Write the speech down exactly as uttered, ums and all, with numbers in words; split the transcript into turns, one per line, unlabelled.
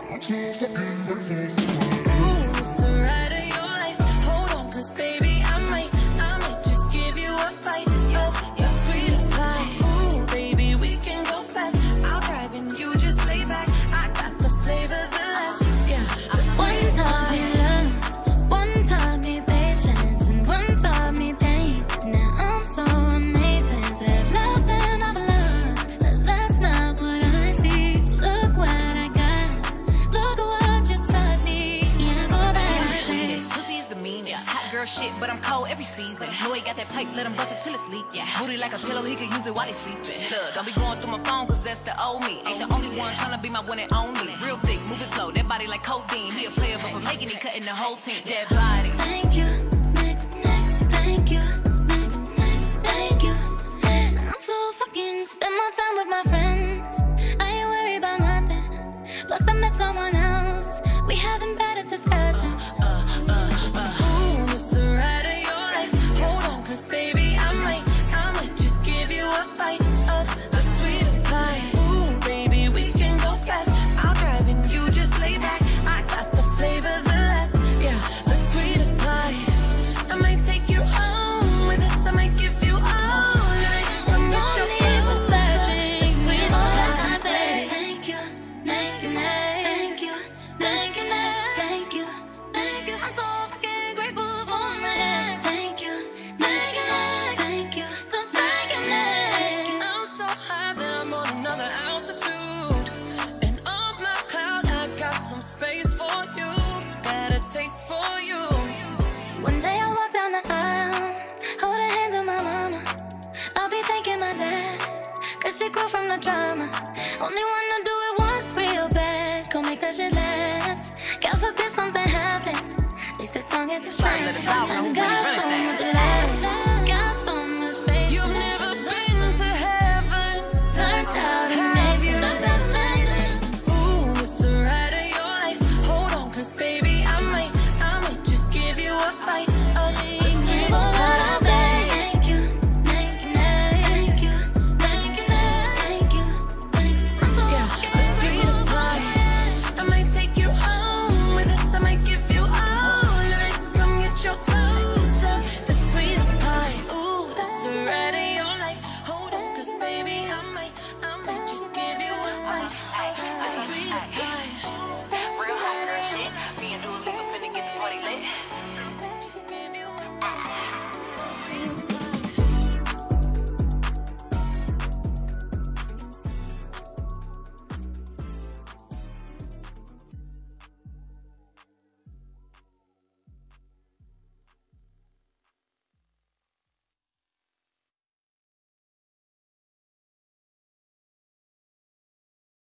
I'm so fucking grateful for my love.
Ooh, it's the ride of your life. Hold on, cause baby, I might, I might just give you a bite of your sweetest pie. Ooh, baby, we can go fast. I'll drive and you just lay back. I got the flavor, the last, yeah, the sweetest pie.
One taught me patience and one taught me pain. Now I'm so amazing to have loved and I've loved, but that's not what I see. So look what I got, look what you taught me. Yeah, go back.
Sweetest, pussy is the meanest. Hot girl shit, but I'm cold every season. Know he got that pipe, let him bust it till it's leak. Yeah, booty like a pillow, he could use it while he sleeping. Look, don't be going through my phone, cause that's the old me. Ain't the only one tryna be my one and only. Real thick, moving slow, that body like codeine. He a player, but for making it, cutting the whole team. That body.
Thank you, next, next, thank you, next, next, thank you. I'm so fucking spend more time with my friends. I ain't worried about nothing. Plus I met someone else. We having better discussions.
Uh, uh, uh. Ooh, it's the ride of your life. Hold on, cause baby, I might, I might just give you a bite of the sweetest pie. Ooh, baby, we can go fast. I'll drive and you just lay back. I got the flavor, the last, yeah, the sweetest pie. I might take you home with us. I might give you all of it. When
No
it's your
need for
clothes,
searching.
the
We
sweetest
know
pie.
that I say thank you, thank you, thank you, thank you, thank you, thank you. I'm so fucking grateful for my ass. Thank you, thank you, thank you, so thank you, thank you.
I'm so high that I'm on another altitude. And on my cloud, I got some space for you. Got a taste for you.
One day I walk down the aisle, hold a hand to my mama. I'll be thanking my dad, cause she grew from the drama. Only wanna do it once real bad, gon' make that shit last. God forbid something happens, at least this song is a sign.
Let us out,
I
who's
got
really
so
running
much
that?
love.